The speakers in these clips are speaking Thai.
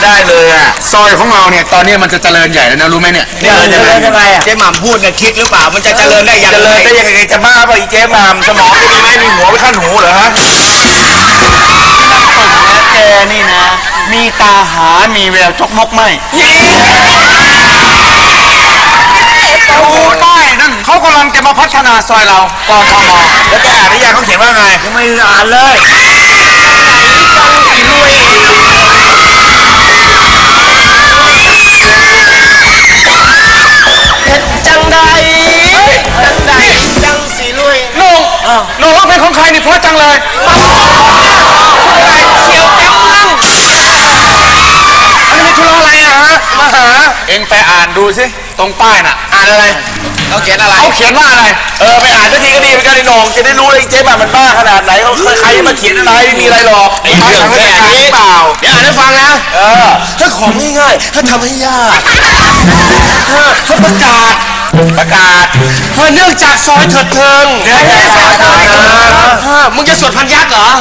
ได้เลยอ่ะซอยของเราเนี่ยตอนนี้มันจะเจริญใหญ่แล้วนะรู้ไหมเนี่ยเจริญยังไงอ่ะเจ๊หม่ำพูดเนี่ยคิดหรือเปล่ามันจะเจริญได้ยังไงเจริญได้ยังไงจะบ้าเปล่าอีเจ๊หม่ำสมองจะมีไหมมีหัวไปขั้นหูเหรอฮะแกนี่นะมีตาหามีแววจกมกไม่โอ้ป้ายนั่นเขากำลังจะมาพัฒนาซอยเรากทมแล้วแกอ่านหรือยังเขาเขียนว่าไงยังไม่อ่านเลยจังใดจังสีลุยโน่ร้องเพลงของใครนี่เพราะจังเลยเชียวจังมั่งอันนี้คืออะไรอะฮะมาหาเอ็งไปอ่านดูสิตรงป้ายน่ะอ่านอะไรเขาเขียนอะไรเขาเขียนว่าอะไรไปอ่านสักทีก็ดีเหมือนกันไอ้หนงจะได้รู้เลยเจ๊แบบมันบ้าขนาดไหนเขาใครมาเขียนอะไรไม่มีอะไรหรอกไอ้เรื่องแค่นี้เปล่าเดี๋ยวอ่านให้ฟังนะถ้าของง่ายๆถ้าทำให้ยากถ้าประกาศเนื่องจากซอยเถิดเทิงมึงจะสวดพันยักษ์เหรอ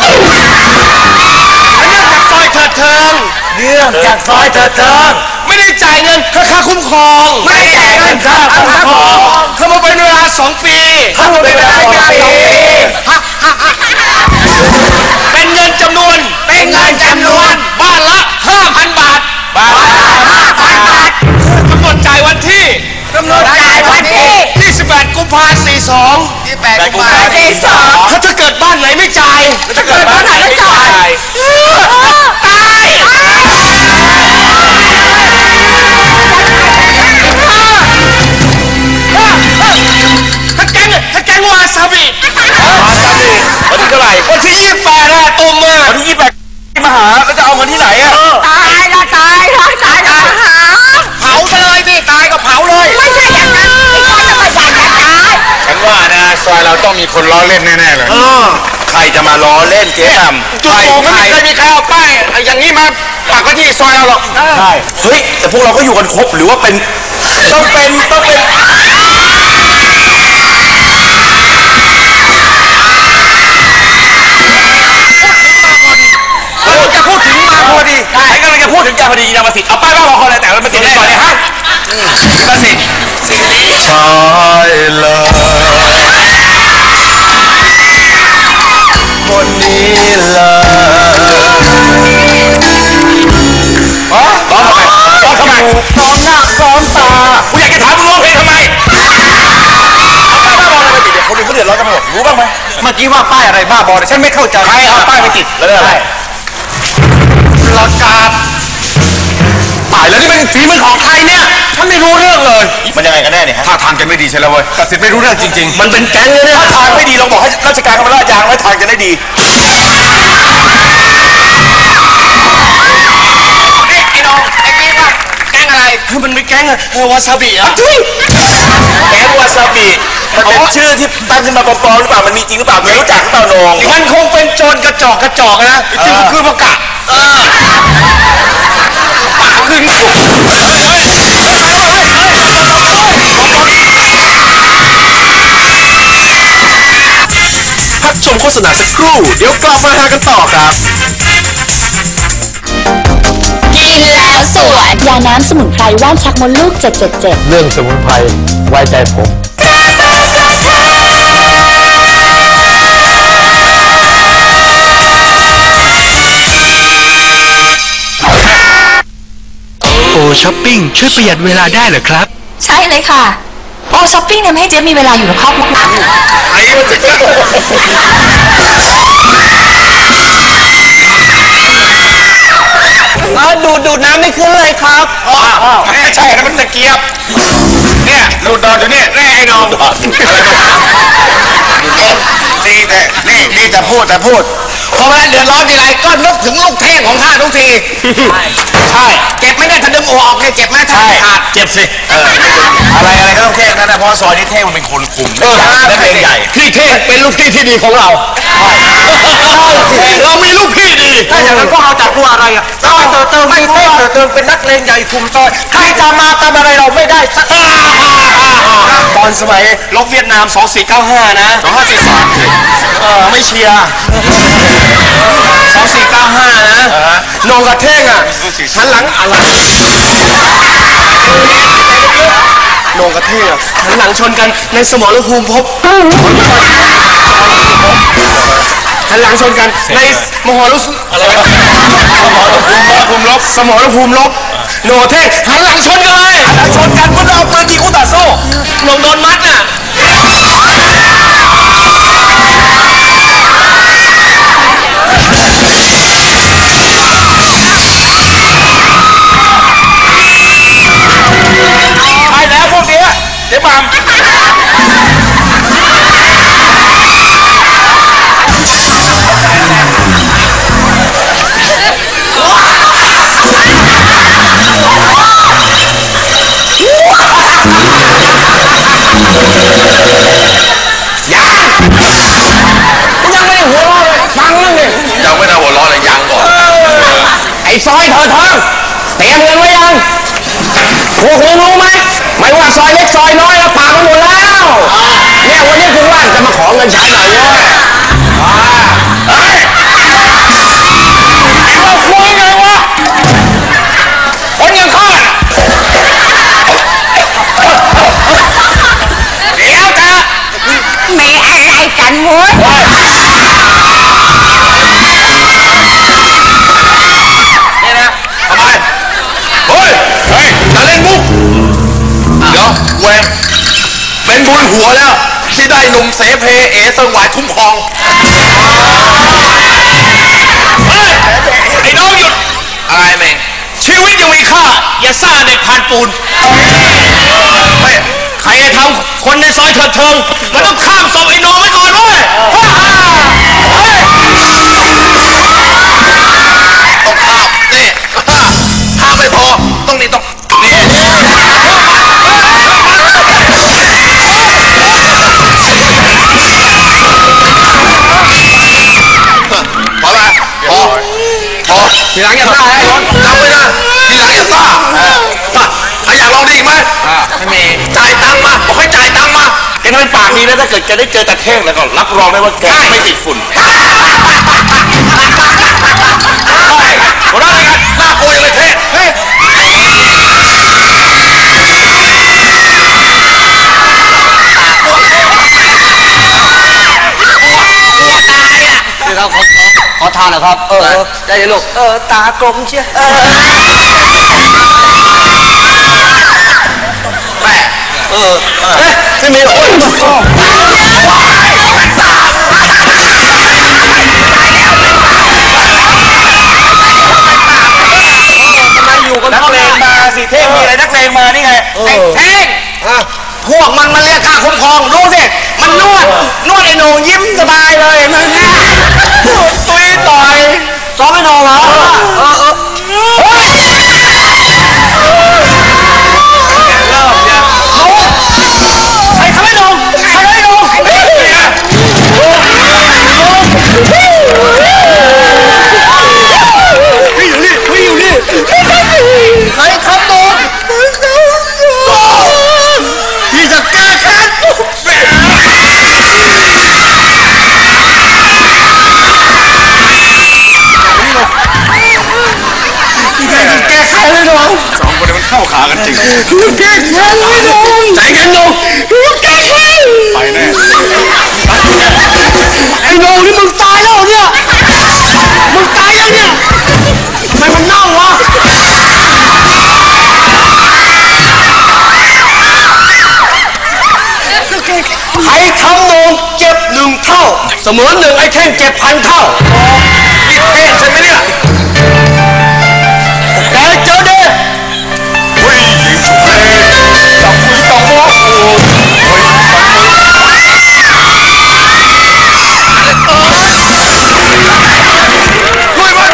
เนื่องจากซอยเถิดเทิงไม่ได้จ่ายเงินค่าคุ้มครองไม่ได้จ่ายเงินค่าคุ้มครองทำมาเป็นเวลา2 ปีเป็นเงินจำนวนบ้านละ 5,000 บาทกำหนดจ่ายวันที่28 กุมภาพันธ์ 42ถ้าเกิดบ้านไหนไม่จ่ายตายถ้าแก๊งวาซาบิวันที่เท่าไหร่วันที่28นะตุ่มวันที่28มาหาแล้วจะเอาเงินที่ไหนอะตายละหาเผาเลยสิตายก็เผาเลยไม่ใช่อย่างนั้นไอ้คนจะมาอยากจะตายฉันว่านะซอยเราต้องมีคนล้อเล่นแน่ๆเลยใครจะมาล้อเล่นเจ๊ดำจู่ๆไม่เคยมีใครเอาป้ายอย่างนี้มาปักไว้ที่ซอยเราหรอกใช่เฮ้ยแต่พวกเราก็อยู่กันครบหรือว่าเป็นต้องเป็นจะพูดถึงมาพอดีใช่กำลังจะพูดถึงยาพอดียามาสิทธิ์เอาป้ายว่าคนอะไรแต่เรามาติดในซอยเนี่ยฮะมาสิทธิ์ใช่เลยคนนี้เลยซ้อมทำไมซ้อมหน้าซ้อมตากูอยากจะถามมึงร้องเพลงทำไมเอาป้ายบ้าบออะไรไปติดเนี่ยคนอื่นเขาเดือดร้อนกันหมดรู้บ้างไหมเมื่อกี้ว่าป้ายอะไรบ้าบอฉันไม่เข้าใจใครเอาป้ายไปติดแล้วอะไรประกาศตายแล้วนี่เป็นฝีมือของใครเนี่ยฉันไม่รู้เรื่องเลยมันยังไงกันแน่เนี่ยฮะท่าทางจะไม่ดีใช่แล้วเว้ยตัดสินไม่รู้เรื่องจริงๆมันเป็นแก๊งเลยเนี่ยถ้าทางไม่ดีเราบอกให้ราชการเข้ามาลาดยางไว้ทางจะได้ดีไอ้น้องไอ้นี่ว่าแก๊งอะไรคือมันเป็นแก๊งวาซาบิอ่ะแก๊งวาซาบิมันเป็นชื่อที่ตั้งขึ้นมาปลอมๆหรือเปล่ามันมีจริงหรือเปล่าไม่รู้จักหรือเปล่าน้องมันคงเป็นโจรกระจอกนะจริงคือประกาศปากขึ้นพักชมโฆษณาสักครู่เดี๋ยวกลับมาหากันต่อครับกินแล้วสวยยาน้ำสมุนไพรว่านชักมดลูก777 เรื่องสมุนไพรไว้ใจผมโอช้อปปิ้งช่วยประหยัดเวลาได้เหรอครับใช่เลยค่ะโอช้อปปิ้งทำให้เจ๊มีเวลาอยู่กับครอบครัวไอ้มันจะดูดน้ำไม่ขึ้นเลยครับไม่ใช่นะมันตะเกียบเนี่ยดูดดอนอยู่เนี่ยแน่ไอ้น้องนี่จะพูดพอเวลาเดือดร้อนทีไรก็นึกถึงลูกเท่งของข้าทุกทีใช่เจ็บไม่ได้ถ้าดึงออกเนี่ยเจ็บไหมใช่ขาดเจ็บสิอะไรก็ต้องเท่งนั่นนะเพราะซอยนี้เท่งมันเป็นคนคุมและเพลงใหญ่พี่เท่งเป็นลูกพี่ที่ดีของเราเรามีลูกพี่ดีถ้าอย่างนั้นก็เอาจากตัวอะไรอ่ะซอยเติมเป็นนักเลงใหญ่คุมซอยใครจะมาทำอะไรเราไม่ได้สักตอนสมัยรบเวียดนาม 2495 นะ 2542 ไม่เชียร์2495 นะนองกระเท่งอ่ะหันหลังอะไรนองกระเท่งอ่ะหันหลังชนกันในสมรภูมิพบหันหลังชนกันในมหรสอะไรสมรภูมิลบโนเท่งหันหลังชนกันเลยหันหลังชนกันเพื่อเอาปืนยิงคู่ต่อสู้ลงโดนมัดน่ะไปแล้วพวกนี้เจ๊บามยังไม่ได้หัวเราะเลยฟังเรื่องนี้ยังไม่ได้หัวร้อนเลยยังก่อนไอ้ซอยเธอเธอเตรียมเงินไว้ยังพวกคุณรู้ไหมไม่ว่าซอยเล็กซอยน้อยแล้วปากมันหมดแล้วเนี่ยวันนี้คุณว่านจะมาขอเงินใช้หน่อยเว้ยเฮ้ยไอ้เราคุยไงวะคนยังข้าเดี๋ยวจ้ะไม่อะไรกันวะนี่นะทำไมเฮ้ยจะเล่นมุกเดี๋ยวเว้ยเป็นบุญหัวแล้วที่ได้หนุ่มเสเพเอเติงหวายคุ้มครองเฮ้ยไอ้น้องหยุดอะไรแม่งชีวิตยังมีค่าอย่าซ่าเด็กผ่านปูนเฮ้ยใครจะทำคนในซอยเถิดเทิงมันต้องข้ามศพไอ้น้องไว้ก่อนเว้ยต้องข้ามนี่ข้ามไม่พอต้องนี่ต้องนี่พอละพอทีหลังอย่าซ่าไอ้รถจำไว้นะทีหลังอย่าซ่าถ้าอยากลองดีอีกไหมไม่มีจ่ายตังค์มาบอกให้จ่ายตังค์มาแกทำเป็นปากดีนะถ้าเกิดแกได้เจอตะเท่งแล้วก็รับรองได้ว่าแกไม่ติดฝุ่นหัวเราะอะไรกันน่ากลัวอย่างเลยเท่เฮ้ยขอทานนะครับได้เลยลูกตากลมเชียวแม่ไม่มีหรอกอยู่กันนักเลงมาสิเท่งมีอะไรนักเลงมานี่ไงเท่งพวกมันเรียกค่าคุ้มครองดูสิมันนวดไอ้โหน่งยิ้มสบายเลยมันตุยต่อยซ้อมไอ้โหน่งเหรอใครทำไอ้โหน่งใครทำไอ้โหน่งใครทำโหน่งพี่จะแก้แค้นแก้ไขเลยน้องสองคนนี้มันเข้าขากันจริงแก้ไขเลยน้องใจเย็นน้องแก้ไขไปแน่ไอ้น้องนี่มึงตายแล้วเนี่ยมึงตายยังเนี่ยทำไมมันเน่าวะใครทำโหน่งเจ็บ1 เท่าเสมือน1ไอ้เท่งเจ็บ1,000 เท่านี่เท่ใช่ไหมเนี่ยแต่เจอเด้วิ่งยิงฉุกเฉินจับมือต่อโอ้ย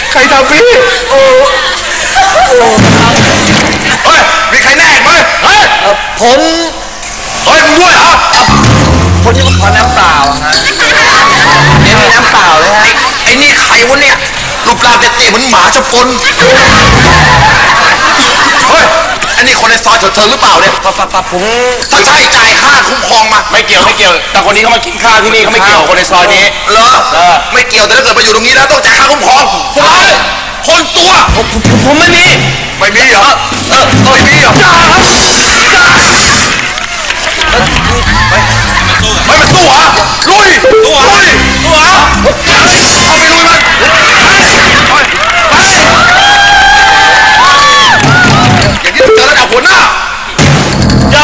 ใครทำพี่โอ้เฮ้ยมีใครแน่ไหมเฮ้ยผมเฮ้ยมึงด้วยเหรอคนที่มาขอน้ำเปล่าฮะเดี๋ยวมีน้ำเปล่าเลยฮะไอ้นี่ใครวะเนี่ยรูปร่างเตี้ยๆเหมือนหมาจะปนเฮ้ยอันนี้คนในซอยเธอหรือเปล่าเนี่ยผมถ้าใช่จ่ายค่าคุ้มครองมาไม่เกี่ยวแต่คนนี้เขามากินข้าวที่นี่เขาไม่เกี่ยวคนในซอยนี้เหรอไม่เกี่ยวแต่ถ้าเกิดมาอยู่ตรงนี้แล้วต้องจ่ายค่าคุ้มครองใช่คนตัวผมไม่มีเหรอไม่มีเหรอจ่าไม่มาสู้เหรอลุยเอาไปลุยมันอย่างนี้เจอระดับหัวหน้าจ้า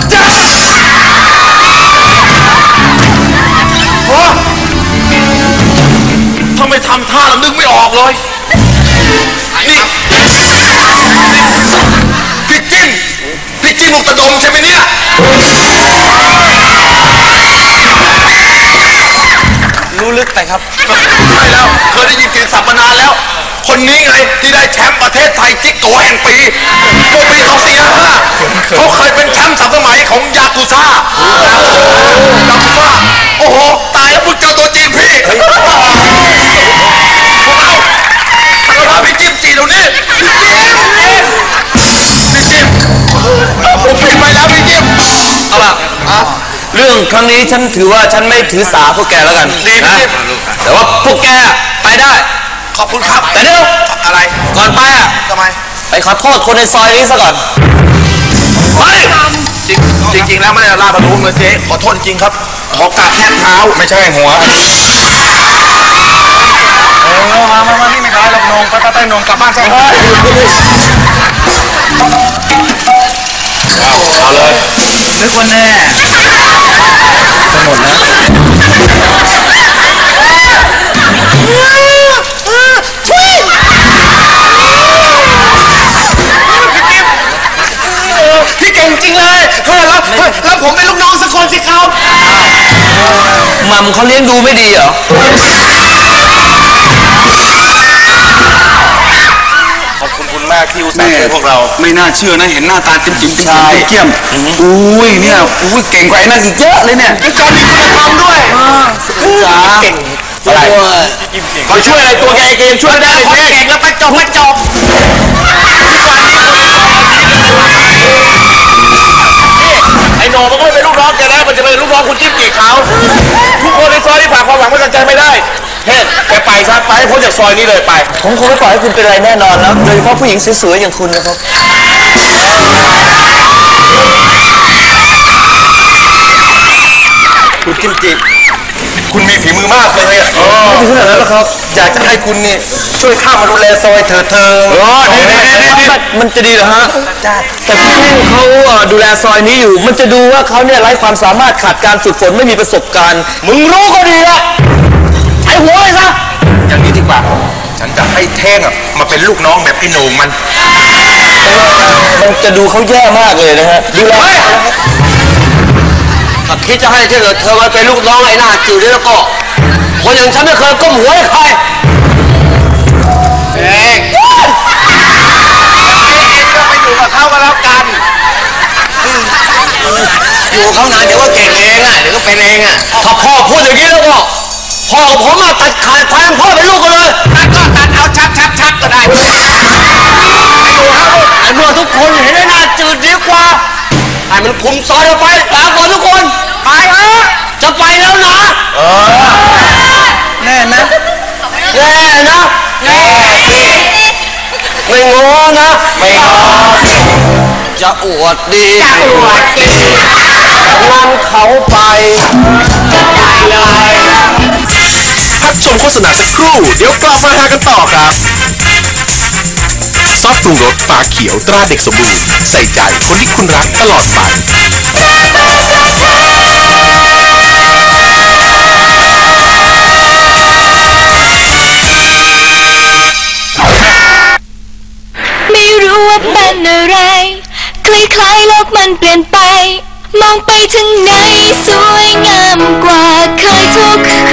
ทำไมทำท่าแล้วนึกไม่ออกเลยนี่พี่จิ้มลูกตะดมใช่ไหมเนี่ยรู้ลึกไปครับใช่แล้วเคยได้ยินกินสับมานานแล้วคนนี้ไงที่ได้แชมป์ประเทศไทยจิ๊กโกแห่งปีเมื่อปี2455เขาเคยเป็นแชมป์3 สมัยของยากุซ่าโอ้โหตายแล้วเพิ่งเจอตัวจริงพี่พวกเราพี่จิ้มจีตรงนี้พี่จิ้มผมผิดไปแล้วพี่จิ้มเอาล่ะเรื่องครั้งนี้ฉันถือว่าฉันไม่ถือสาพวกแกแล้วกันดีนะแต่ว่าพวกแกไปได้ขอบคุณครับแต่เดี๋ยวอะไรก่อนไปอ่ะทำไมไปขอโทษคนในซอยนี้ซะก่อนจริงแล้วไม่ได้ลาบรู้เลยเจ๊ขอโทษจริงครับขอกราบแทบเท้าไม่ใช่หัวมานี่ไม่ร้ายหรอกนงไปนงกลับบ้านซะเอาเลยนึกว่าแน่จะหมดนะพี่เก่งจริงเลยแล้วผมเป็นลูกน้องสักคนสิครับมัมเขาเลี้ยงดูไม่ดีเหรอขอบคุณมากที่อุตส่าห์ช่วยพวกเราไม่น่าเชื่อนะเห็นหน้าตาจิ้มเกี้ยมอุ้ยเนี่ยเก่งกว่าไอ้นั่นอีกเยอะเลยเนี่ยมีการมีคุณธรรมด้วยเก่งอะไรเขาช่วยอะไรตัวแกเกมช่วยได้เก่งแล้วไปจบไอ้โหนมันก็ไม่เป็นลูกน้องแกแล้วมันจะเป็นลูกน้องคุณจิ้มจีเขาทุกคนในซอยที่ฝากความหวังไว้กับใจไม่ได้เฮ้แกไปซะไปให้พ้นจากซอยนี้เลยไปผมคงไม่ปล่อยให้คุณเป็นอะไรแน่นอนแล้วโดยเฉพาะผู้หญิงสวยๆอย่างคุณนะครับคุณจิ้มจีคุณมีฝีมือมากเลยอ่ะไม่ถึงขนาดนั้นหรอกครับอยากจะให้คุณนี่ช่วยข้ามาดูแลซอยเธอมันจะดีเหรอฮะแต่พี่เขาดูแลซอยนี้อยู่มันจะดูว่าเขาเนี่ยไร้ความสามารถขาดการฝึกฝนไม่มีประสบการณ์มึงรู้ก็ดีละไอ้หัวเลยซะอย่างนี้ดีกว่าฉันจะให้เท่งมาเป็นลูกน้องแบบไอ้โหนมันจะดูเขาแย่มากเลยนะฮะดูแลคิดจะให้เธอมาเป็นลูกน้องไอ้หน้าจืดแล้วก็คนอย่างฉันไม่เคยก้มหัวให้ใครเองก็ไปอยู่กับเขาก็แล้วกันอยู่เขานานเดี๋ยวก็เก่งเองอ่ะเดี๋ยวก็เป็นเองอ่ะถ้าพ่อพูดอย่างนี้แล้วก็พ่อกับผมมาตัดขาดความพ่อเป็นลูกกันเลยตัดเอาชัดก็ได้ไอ้เมื่อทุกคนเห็นไอ้หน้าจืดดีกว่าให้มันคุมซอยไปลาก่อนทุกคนไปจะไปแล้วนะแน่นะไม่งอนะจะอวดดีงั้นเขาไปได้เลยพักชมโฆษณาสักครู่เดี๋ยวกลับมาหากันต่อครับซอสปรุงรสปลาเขียวตราเด็กสมบูรณ์ใส่ใจคนที่คุณรักตลอดไปไม่รู้ว่าเป็นอะไรคล้ายๆโลกมันเปลี่ยนไปมองไปทางไหนสวยงามกว่าเคยทุก